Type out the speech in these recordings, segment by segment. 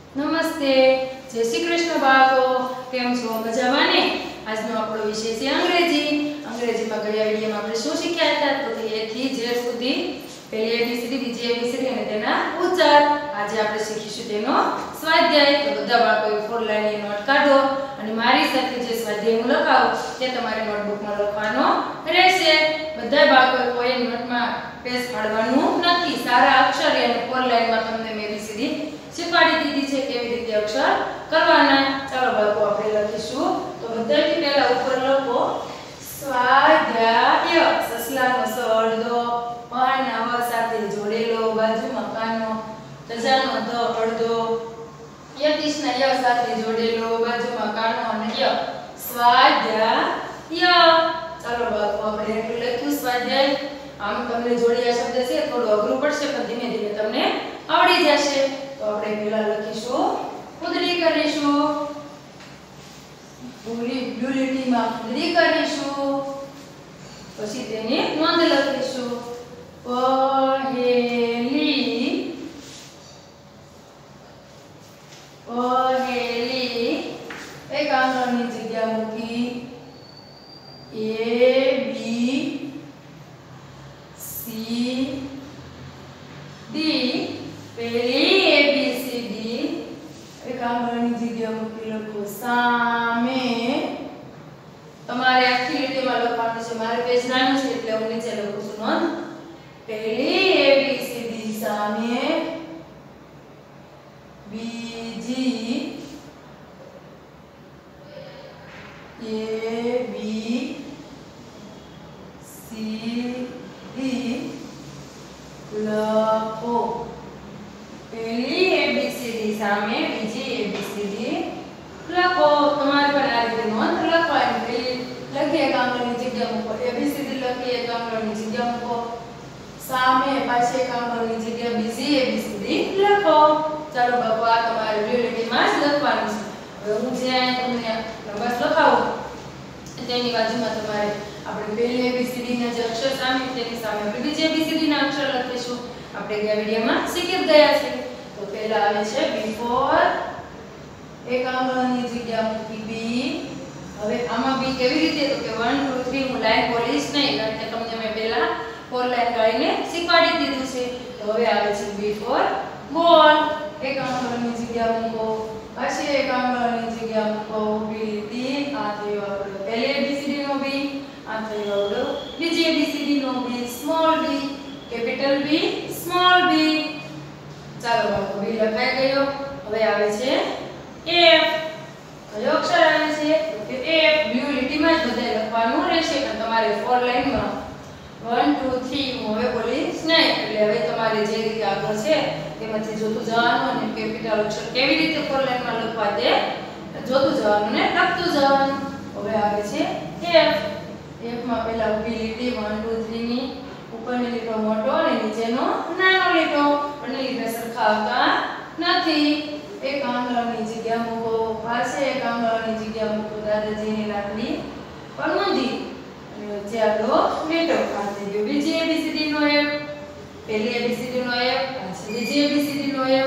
નમસ્તે, જય શ્રી કૃષ્ણ બાળકો. કેમ છો? મજામાં ને? આજનો આપણો વિષય છે અંગ્રેજી. અંગ્રેજીમાં ગયા વિડિયોમાં આપણે શું શીખ્યા હતા? તો કે A થી Z સુધી પહેલી ABCD, બીજી ABCD અને તેના ઉચ્ચાર. આજે આપણે શીખીશું તેનો સ્વાધ્યાય. તો બધા બાળકોએ 4 લાઈનની નોટ કાઢો અને મારી સાથે જે સ્વાધ્યાય હું લખાવું તે તમારે નોટબુકમાં લખવાનો રહેશે. બધા બાળકોએ કોઈ નોટમાં પેજ ફાડવાનું નથી. સારા અક્ષર અને 4 લાઈનમાં તમને મેં ABCD શીખવાડી દીધી છે કેવી રીતે અક્ષર કરવાના. ચાલો બાળકો આપણે લખીશું. તો બધાથી પહેલા ઉપર લખો સ્વાધ્યાય. સસલાનો સ અડધો, પહાડના વ સાથે જોડેલો, બાજુમાં કાનો, તજાનો ધ અડધો, યતીશના ય સાથે જોડેલો, બાજુમાં કાનો અને ય. સ્વાધ્યાય. ચાલો બાળકો આપણે એટલું લખ્યું સ્વાધ્યાય. આમ તમને જોડિયા શબ્દ છે થોડું અઘરું પડશે પણ ધીમે ધીમે તમને આવડી જશે. તો આપણે પહેલા લખીશું ફૂદડી કરીશું. બ્લુ લીટીમાં ફૂદડી કરીશું. પછી તેની નોંધ લખીશું. પહેલી એક આંગળની જગ્યા મૂકી A B C D. પહેલી ABCD એક આંગળની જગ્યા મૂકી લખો સામે. તમારે આખી લીટીમાં લખવાનું છે. મારે પેજ નાનું છે એટલે હું નીચે લખું છું નોંધ. પહેલી ABCD સામે, બીજી ABCD લખો. પહેલી ABCD સામે, બીજી ABCD લખો. તમારે પણ આ રીતે નોંધ લખવાની. પહેલી લખી એક આંગળની જગ્યા મૂકો, ABCD લખી એક આંગળની જગ્યા મૂકો, સામે પાછી એક આંગળની જગ્યા બીજી ABCD લખો. ચાલો બાબુ આ તમારે લીટીમાં જ લખવાનું છે. હવે હું જે તમને નંબર લખાવું તેની બાજુમાં તમારે આપણે પહેલી ABCD ના જે અક્ષર સામે તેની સામે આપણે બીજી ABCD ના અક્ષર લખીશું. આપણે ગયા વિડિયોમાં શીખી ગયા છે. તો પહેલા આવે છે બિફોર, એક આંગળની જગ્યા મૂકી B. હવે આમાં B કેવી રીતે? તો કે 1 2 3 હું લાઈન બોલીશ નહીં કારણ કે તમને મેં પહેલા 4 લાઈન કાઢીને શીખવાડી દીધું છે. તો હવે આવે છે બિફોર બોલ. એક આંગળની જગ્યા મૂકો, પછી એક આંગળની જગ્યા મૂકો, ઊભી લીટી. આ થયો આપણો પહેલી ABCD નો B, આ થયો આપણો બીજી ABCD નો B, small b, capital B, small b. ચાલો બાળકો B લખાઈ ગયો. હવે આવે છે F. કયો અક્ષર આવે છે? તો કે F. બ્લુ લીટીમાં જ બધાય લખવાનું રહેશે અને તમારે 4 લાઈનમાં 1 2 3 હું હવે બોલીશ નહીં. એટલે હવે તમારે જે રીતે આગળ છે તેમાંથી જોતું જવાનું અને કેપિટલ અક્ષર કેવી રીતે 4 લાઈનમાં લખવા તે જોતું જવાનું ને લખતું જવાનું. હવે આવે છે F. F માં પહેલા ઊભી લીટી 1 2 3 ની ઉપરની લીટો મોટો અને નીચેનો નાનો લીટો. બંને લીટા સરખા આવતા નથી. એક આંગળની જગ્યા મૂકો, પાસે એક આંગળની જગ્યા મૂકો, દાદાજીની લાકડી પણ ઊંધી અને વચ્ચે આપણો લીટો. આ થઈ ગયો બીજી ABCD નો F. પહેલી ABCD નો F, પછી બીજી ABCD નો F.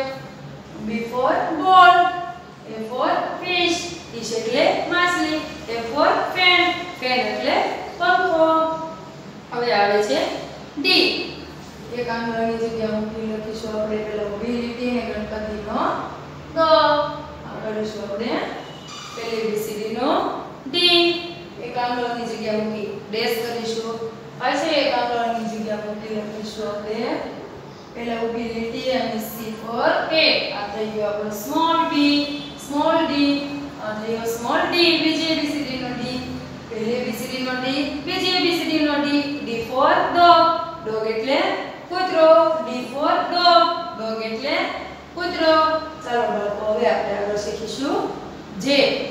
B for ball. A for fish, fish એટલે માછલી. A for fan, fan એટલે પંખો. હવે આવે છે D. એક આંગળની જગ્યા મૂકી લખીશું આપણે પેલા ઊભી લીટી અને ગણપતિનો ગ. આ કરીશું આપણે પહેલી ABCD નો D. એક આંગળની જગ્યા મૂકી ડેશ કરીશું, પછી એક આંગળની જગ્યા મૂકી લખીશું આપણે પહેલા ઊભી લીટી અને C for cat. આ થઈ ગયો આપણો સ્મોલ b, સ્મોલ d. આ થઈ ગયો સ્મોલ d. બીજી ABCD નો D, પહેલી ABCD નો D, બીજી ABCD નો D. D for dog, dog એટલે કૂતરો. D for dog, dog એટલે કૂતરો. ચાલો બાળકો હવે આપણે આગળ શીખીશું J.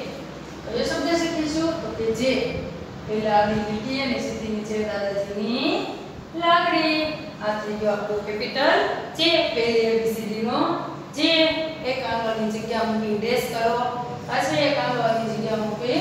કયો શબ્દ શીખીશું? તો કે J. પહેલા આવી લીટી અને સીધી નીચે દાદાજીની લાકડી. આ થઈ ગયો આપણો કેપિટલ J. પહેલી ABCD નો J. એક આંગળની જગ્યા મૂકી ડેશ કરો, પાછી એક આંગળની જગ્યા મૂકી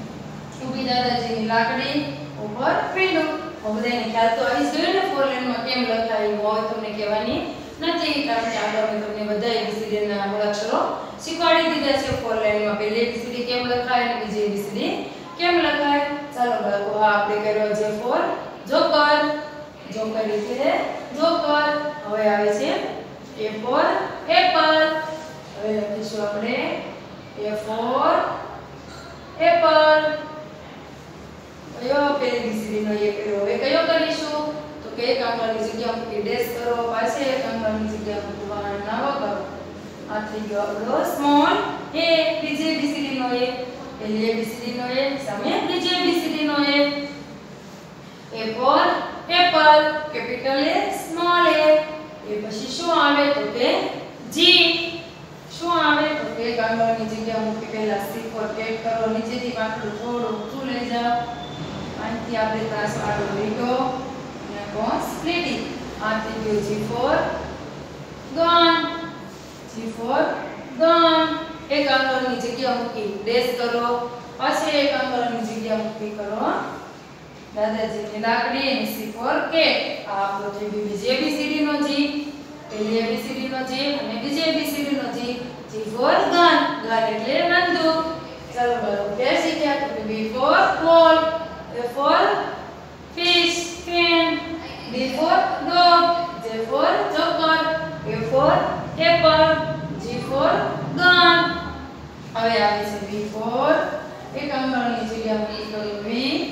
ઊભી દાદાજીની લાકડી ઉપર પીંડું. બધાને ખ્યાલ તો આવી જ ગયો ને 4 લાઈનમાં કેમ લખાયું હોય તમને કહેવાની નથી, કારણ કે આગળ મેં તમને બધા ABCD ના મૂળાક્ષરો શીખવાડી દીધા છે. 4 લાઈનમાં પહેલી ABCD કેમ લખાય અને બીજી ABCD કેમ લખાય. ચાલો બાળકો, આ આપણે કર્યો છે ફોર જોકર. જોકર એટલે જોકર. હવે આવે છે A for apple. હવે લખીશું આપણે A for apple. કયો પહેલી ABCD નો એ કર્યો. હવે કયો કરીશું તો કે એક આંગળીની જગ્યા મૂકી ડેશ કરો, પાછળ એક આંગળીની જગ્યા મૂકવાના નવો કરો. આ થઈ ગયો આપણો સ્મોલ a. બીજી ABCD નો એ, પહેલી ABCD નો એ સામે બીજી ABCD નો A. A for apple, capital A small a. એ પછી શું આવે તો કે G. શું આવે તો કે એક આંગળીની જગ્યા મૂકી પહેલા C for cat કરો, નીચેથી પાછળ થોડું ઊંચું લઈ જાઓ. અહીંથી આપણે ત્રાસ આડો લીધો અને કોણ સ્પ્લિટિંગ. આ થઈ ગયું G for gun. G for gun. એક આંગળીની જગ્યા મૂકી ડેશ કરો, પાછી એક આંગળીની જગ્યા મૂકી કરો દાદાજીની લાકડી. અને C for cat. આ આપણો થઈ ગયો બીજી ABCD નો G, પહેલી ABCD નો G અને બીજી ABCD no G. G for gun. gun એટલે બંદૂક. ચાલો બાળકો, કે શીખ્યા તો B for ball, A for fish can, D for dog, J for joker, A for apple, G for gun. હવે આવે છે B for એક આંગળીની જગ્યા મૂકી કરો V.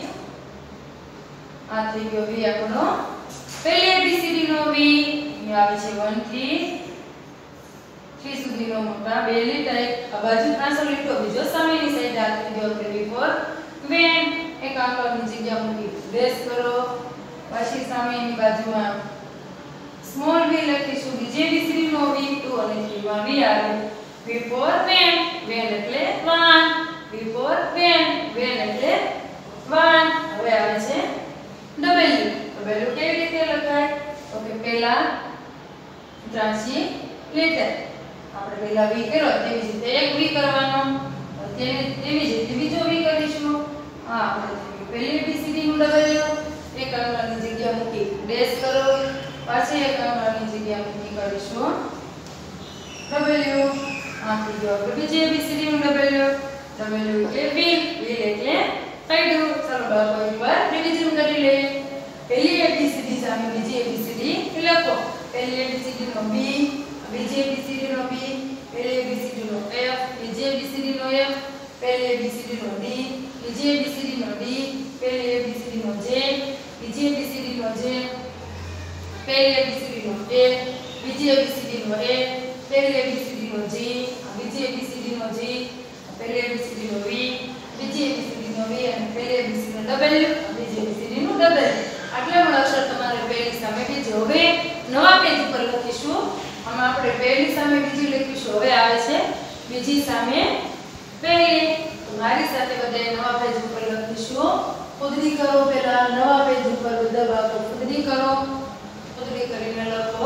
આ થઈ ગયો V આપણો પહેલી ABCD નો V. અહીં આવે છે 1 થી 3 સુધીનો મોટા બે લીટા. આ બાજુ ત્રાંસો લીટો, બીજો સામેની સાઈડ. આ થઈ ગયો V for van. એક આંગળીની જગ્યા મૂકી ડેશ કરો, પછી સામેની બાજુમાં સ્મોલ v લખીશું. બીજી ABCD નો V 2 અને 3 માં V આવે. V for van. van એટલે van. V for van. van એટલે વાન. હવે આવે છે W. W કેવી રીતે લખાય તો કે પહેલા ત્રાંસી લેટર આપણે પહેલા V કર્યો તેવી જ રીતે એક V કરવાનો, તેવી જ રીતે બીજો V કરીશું. આ આપણે પહેલી ABCD નું W. એક આંગળીની જગ્યા મૂકી ડેશ કરો, પાછી એક આંગળીની જગ્યા મૂકી કરીશું W. આ થઈ ગયો આપણે બીજી ABCD નું W. W એટલે wheel. wheel એટલે પૈડું. ચાલો બાળકો એકવાર રિવિઝન કરી લઈએ. પહેલી ABCD સામે બીજી ABCD લખો. પહેલી ABCD નો B, બીજી ABCD નો B, પહેલી ABCD નો F, બીજી ABCD નો F, પહેલી ABCD નો D, બીજી ABCD નો D, પહેલી ABCD નો J, બીજી ABCD નો J, પહેલી ABCD નો A, બીજી ABCD નો A, પહેલી ABCD નો G, બીજી ABCD નો G, પહેલી ABCD નો V, બીજી ABCD નો V અને પહેલી ABCD નો W, બીજી ABCD નો W. આટલા મૂળાક્ષર તમારે પહેલી સામે બીજી. હવે નવા પેજ ઉપર લખીશું. આમાં આપણે પહેલી સામે બીજી લખીશું. હવે આવે છે બીજી સામે પહેલી. તો મારી સાથે બધાએ નવા પેજ ઉપર લખીશું. ખુદરી કરો, પહેલા નવા પેજ ઉપર બધા બાળકો ખુદરી કરો. ખુદરી કરીને લખો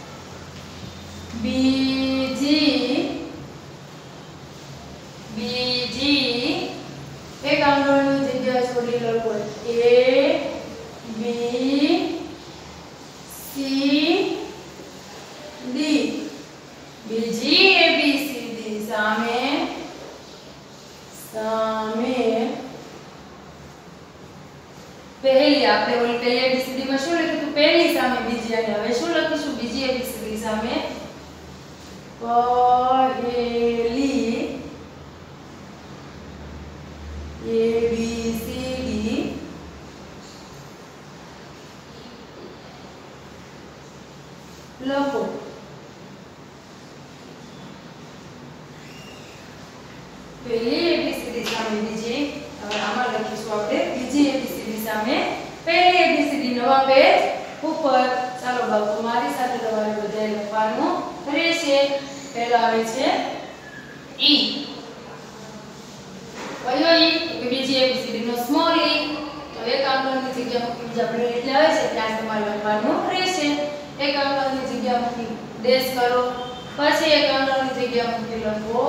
બીજી. એક આંગળીની જગ્યા છોડી લખો A, B, C, D. બીજી ABCD સામે પહેલી. આપણે ઓલી પહેલી ABCD માં શું લખ્યું હતું? પહેલી સામે બીજી. અને હવે શું લખીશું? બીજી ABCD સામે પહેલી ABCD લખો. પહેલી ABCD સામે બીજી. હવે આમાં લખીશું આપણે બીજી ABCD સામે પહેલી ABCD. નવા પેજ ઉપર. ચાલો બાળકો, મારી સાથે તમારે બધાએ લખવાનું રહેશે. પહેલા આવે છે E. કયો E? તો બીજી ABCD નો સ્મોલ e. તો એક આંગળીની જગ્યા મૂકી બીજા આપણે એટલે આવે છે ત્યાં તમારે લખવાનું રહેશે. એક આંગળીની જગ્યા મૂકી ડેશ કરો, પછી એક આંગળીની જગ્યા મૂકી લખો.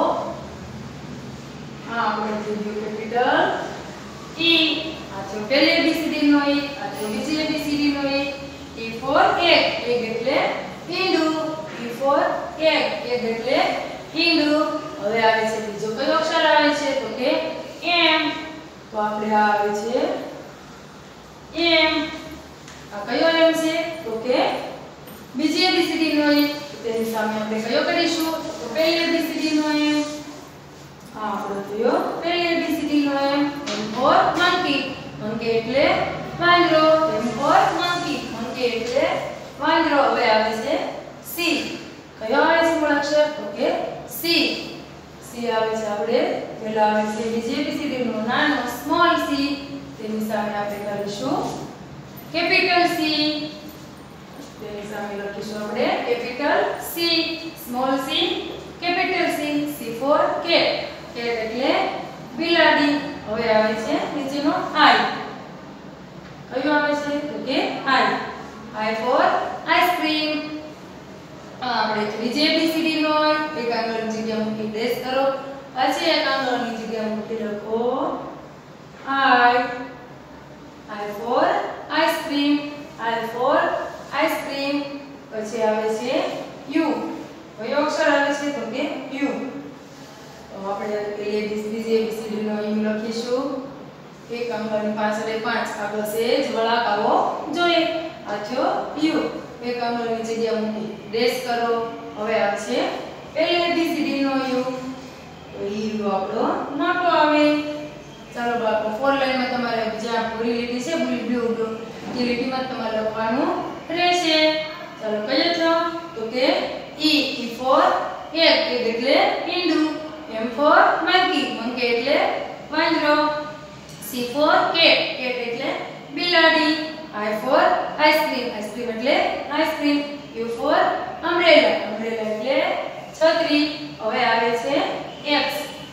આ આપણે થઈ ગયું કેપિટલ E. આ છે પહેલી ABCD નો E, આ છે બીજી ABCD no E. E for egg. egg એટલે ઈંડું. for egg. egg એટલે ઈંડું. હવે આવે છે બીજો કયો અક્ષર આવે છે તો કે m. તો આપણે આ આવે છે m. આ કયો m છે તો કે બીજી ABCD નો m. તેની સામે આપણે કયો કરીશું તો પહેલી ABCD નો m. આ આપણો થયો પહેલી ABCD no m. m for monkey. monkey એટલે વાંદરો. m for monkey. monkey એટલે વાંદરો. હવે આવે છે c. કયો આવે છે મૂળાક્ષર તો કે c. c આવે છે આપણે પહેલા આવે છે બીજી ABCD નો નાનો સ્મોલ c. તેની સામે આપણે કરીશું કેપિટલ c. તેની સામે લખીશું આપણે capital c. Small c capital c. c for cat. cat એટલે બિલાડી. હવે આવે છે નીચેનો i. કયો આવે છે તો કે i. i for ice cream. આપણે ત્રીજી ABCD નો એક આંગળની જગ્યા મૂકી પ્રેસ કરો. પછી એક આંગળની જગ્યા મૂકી લખો i. i for ice cream. i for ice cream. પછી આવે છે u. કયો અક્ષર આવે છે તો કે u. તો આપણે બીજી ABCD નો u લખીશું. એક આંગળની પાછળ 5 આગળ સેજ વળાંક આવો જોઈએ. આ થયો u. એક આંગળની જગ્યા મૂકી પ્રેસ કરો. હવે આવશે પહેલી ABCD નો u. તો u આપણો મોટો આવે. ચાલો બાળકો 4 લાઈનમાં તમારે જ્યાં પૂરી લીટી છે બ્લુ એ લીટીમાં તમારે લખવાનું રહેશે. ચાલો કયો છો તો કે e. e for egg. egg એટલે ઈંડું. m for monkey. monkey એટલે વાંદરો. c for cat. cat એટલે બિલાડી. i for ice cream. આઈસ્ક્રીમ એટલે ice cream. u for umbrella. umbrella એટલે છત્રી. હવે આવે છે x.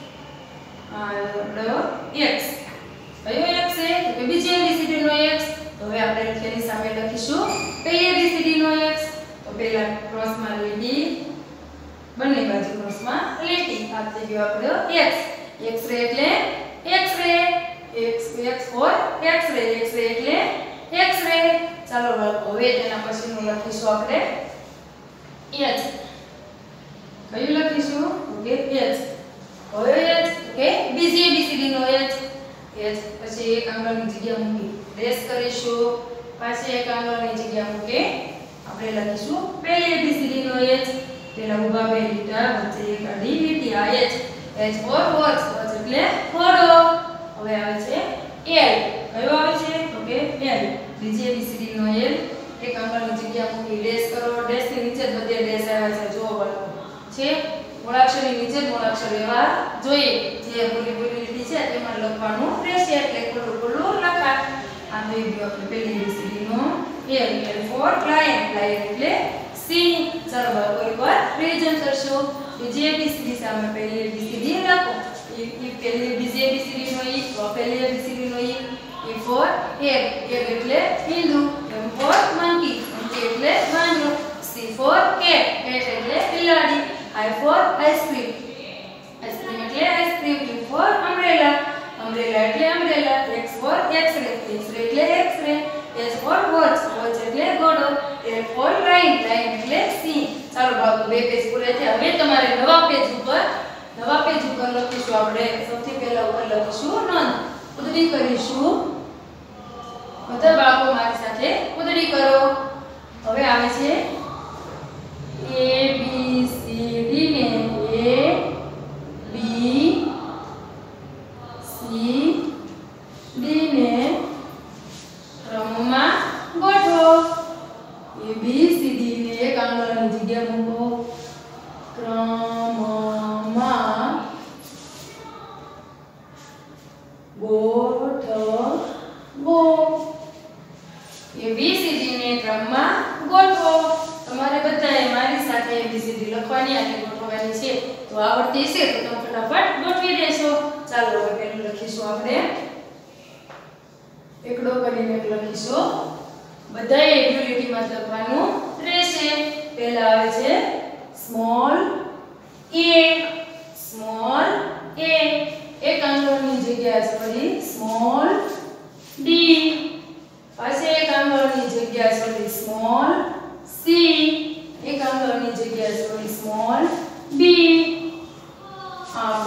આપણો x. કયો x છે તો કે બીજી ABCD નો x. તો હવે આપણે તેની સામે લખીશું પહેલી ABCD નો x. તો પહેલા ક્રોસમાં લીટી, બંને બાજુ ક્રોસમાં લીટી. આ થઈ ગયો આપણો x. x-ray એટલે x-ray. x for x-ray. x-ray એટલે x-ray. ચાલો બાળકો હવે તેના પછીનું લખીશું આપણે h. કયું લખીશું તો કે h. હવે h કે બીજી ABCD નો h. h પછી એક આંગળની જગ્યા મૂકી પ્રેસ કરીશું. પાછી એક આંગળની જગ્યા મૂકી આપણે લખીશું પહેલી ABCD નો h. પેલા ઊભા બે લીટા વચ્ચે એક આડી લીટી. આ h. h for horse. horse એટલે ઘોડો. હવે આવે છે l. કયો આવે છે તો કે l. બીજી ABCD નો l. એક આંગળની જગ્યા મૂકી ડેશ કરો. ડેશ ની નીચે જ બધે ડેશ આવે છે. જો બાળકો છે મૂળાક્ષરની નીચે મૂળાક્ષર એવા જોઈએ. જે પૂરી લીટી છે તેમાં લખવાનું રહેશે. એટલે ખોલું લખા. આ થઈ ગયો આપણે પહેલી ABCD no l. l for lion. lion એટલે સિંહ. ચાલો બાળકો એકવાર રિવિઝન કરશો. બીજી ABCD સામે પહેલી ABCD લખો. પહેલી બીજી ABCD નો e. તો પહેલી ABCD no e. e for egg. egg એટલે ઈંડું. m for monkey. monkey એટલે વાંદરો. c for cat. cat એટલે બિલાડી. i for ice cream. આઈસ્ક્રીમ એટલે ice cream. u for umbrella. umbrella એટલે umbrella. x for x-ray. x-ray એટલે x-ray. h for watch. watch એટલે ઘોડો. l for lion. lion એટલે સિંહ. ચાલો બાળકો બે પેજ પૂરા થયા. હવે તમારે નવા પેજ ઉપર લખીશું આપણે. સૌથી પહેલા ઉપર લખીશું નોંધ. ઉદડી કરીશું. બધા બાળકો મારી સાથે ઉદડી કરો. હવે આવે છે a b c d ને a b c d ને ક્રમમાં ગોઠવો. a b c d ને એક આંગળની જગ્યા મૂકો. ક્રમમાં ગોઠવો. ABCD ને ક્રમમાં ગોઠવો. તમારે બધાએ મારી સાથે ABCD લખવાની અને ગોઠવવાની છે. તો આવડતી છે તો તમે ફટાફટ ગોઠવી દેશો. ચાલો હવે પહેલું લખીશું આપણે એકડો કરીને લખીશું. બધાએ એક્યુલિટીમાં લખવાનું રહેશે. પહેલા આવે છે સ્મોલ a. Small a. એક આંગળની જગ્યા છોડી સ્મોલ d. પાછી એક આંગળની જગ્યા છોડી સ્મોલ c. એક આંગળની જગ્યા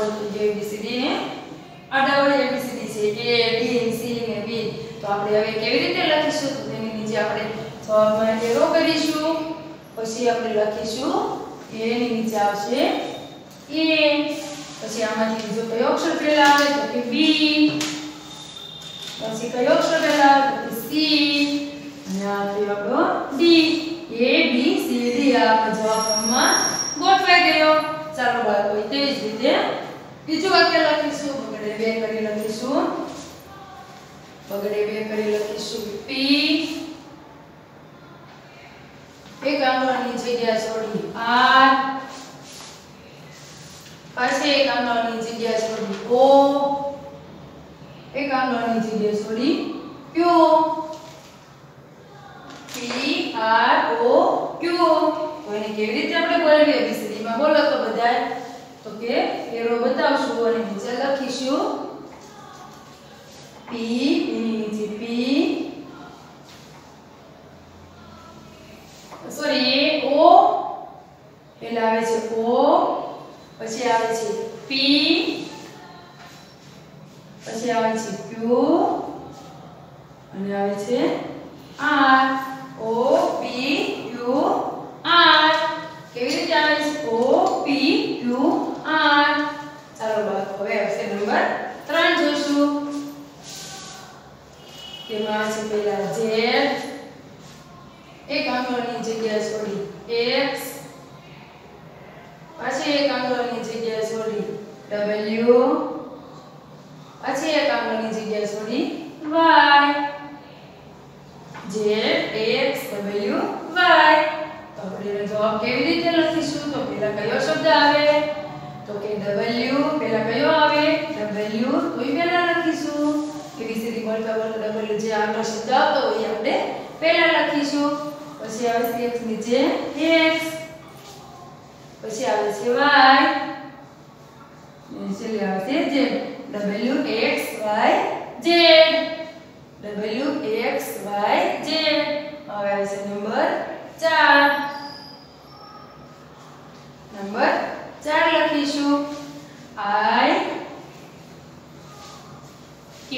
થઈ ગયું ABCD ને આડાવડી ABCD છે A B C ને B તો આપણે હવે કેવી રીતે લખીશું તો તેની નીચે આપણે જવાબમાં એરો કરીશું પછી આપણે લખીશું A ની નીચે આવશે A પછી આમાંથી બીજો કયો અક્ષર પહેલા આવે તો કે B પછી કયો અક્ષર પહેલા આવે તો કે C અને આ થયો આપણો D A B C D આ જવાબમાં ગોઠવાઈ ગયો ચાલો બાળકો તેવી જ રીતે બીજું વાક્ય લખીશું બગડે બે કરી લખીશું P એક આંગળાની જગ્યા છોડી R પાછી એક આંગળાની જગ્યા છોડી O એક આંગળાની જગ્યા છોડી Q P R O Q તો એને કેવી રીતે આપણે બોલવી ABCD માં બોલો તો બધાય તો કે એરો બતાવશું અને નીચે લખીશું P એની નીચે P સોરી O પહેલા આવે છે O પછી આવે છે P પછી આવે છે Q અને આવે છે R O P Q R કેવી રીતે આવે છે O P Q R ચાલો બાળકો હવે આવશે નંબર 3 જોઈશું તેમાં આવે છે પહેલા Z એક આંગળાની જગ્યા છોડી X પછી એક આંગળાની જગ્યા છોડી W પછી એક આંગળાની જગ્યા છોડી Y Z X W Y તો આપણે જવાબ કેવી રીતે લખીશું તો પહેલા કયો શબ્દ આવે તો કે W પહેલા કયો આવે W તો એ પહેલા લખીશું ABCD બોલતા બોલતા W જે આગળ શબ્દ આવતો હોય આપણે પહેલા લખીશું પછી આવે છે X નીચે X પછી આવે છે Y છેલ્લે આવે છે Z W X Y Z W X Y Z હવે આવે છે નંબર 4 નંબર 4 લખીશું I K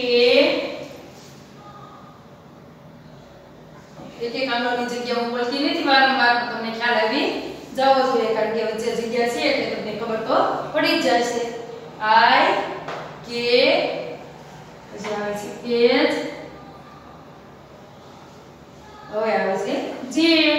એક આંગળાની જગ્યા હું બોલતી નથી વારંવાર તમને ખ્યાલ આવી જવો જોઈએ કારણ કે વચ્ચે જગ્યા છે એટલે તમને ખબર તો પડી જ જશે I K પછી આવે છે H હવે આવે છે J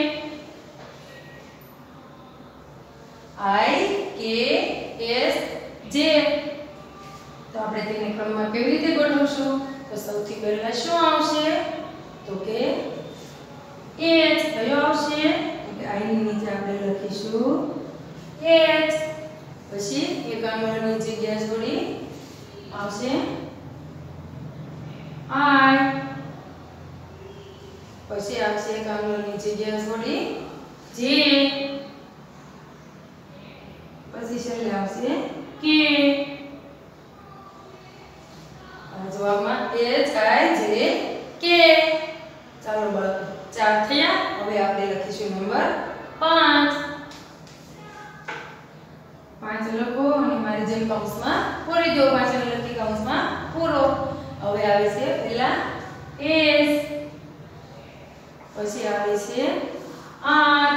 I K S J તો આપણે તેને ક્રમમાં કેવી રીતે ગોઠવશું તો સૌથી પહેલા શું આવશે તો કે H કયો આવશે I ની નીચે આપણે લખીશું H પછી એક આંગળાની જગ્યા છોડી આવશે I પછી આવશે એક આંગળાની જગ્યા છોડી J પછી છેલ્લે આવશે K જવાબમાં H I J K ચાલો બાળકો 4 થયા હવે આપણે લખીશું નંબર 5 લખો અને મારી જેમ કૌંસમાં પૂરી દો પાછળ લખી કૌંસમાં પૂરો હવે આવે છે પહેલા S પછી આવે છે R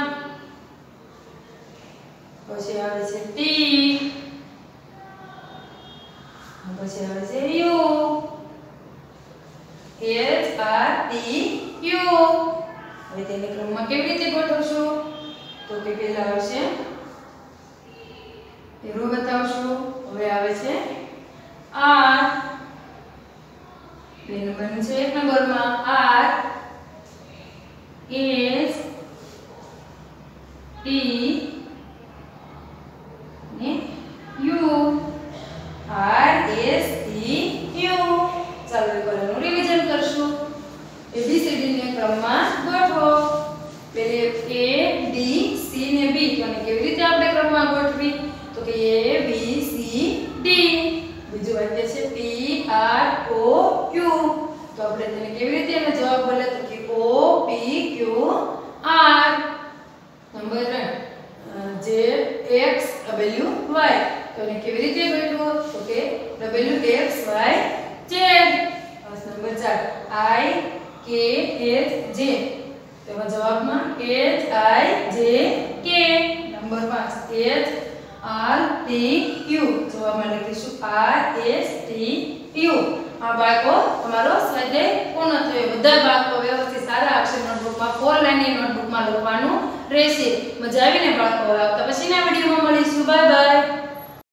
પછી આવે છે T પછી આવે છે U H R T U હવે તેને ક્રમમાં કેવી રીતે ગોઠવશું તો કે પહેલા આવશે એરો બતાવશું હવે આવે છે R બે નંબરનું છે એક નંબરમાં R S T ને U R S T U ચાલો એકવાનું રિવિઝન કરશું ABCD ને ક્રમમાં ગોઠવો પહેલે A B C ને B તો આને કેવી રીતે આપણે ક્રમમાં ગોઠવી તો કે A B C D બીજું વાક્ય છે P R O Q તો આપણે તેને કેવી રીતે એનો જવાબ બોલે તો કે O P Q R number 3 પેલું x y z. Number 4 I K H J. તેમાં જવાબમાં H I J K. Number 5 H R T U. જવાબમાં લખીશું R S T U. આ બાળકો તમારો સ્વાધ્યાય પૂર્ણ થયો. બધા બાળકો વ્યવસ્થિત સારા અક્ષર નોટબુકમાં 4 લાઈનની નોટબુકમાં લખવાનું રહેશે. મજા આવીને બાળકો? આવતા પછીના વિડીયોમાં મળીશું. Bye by.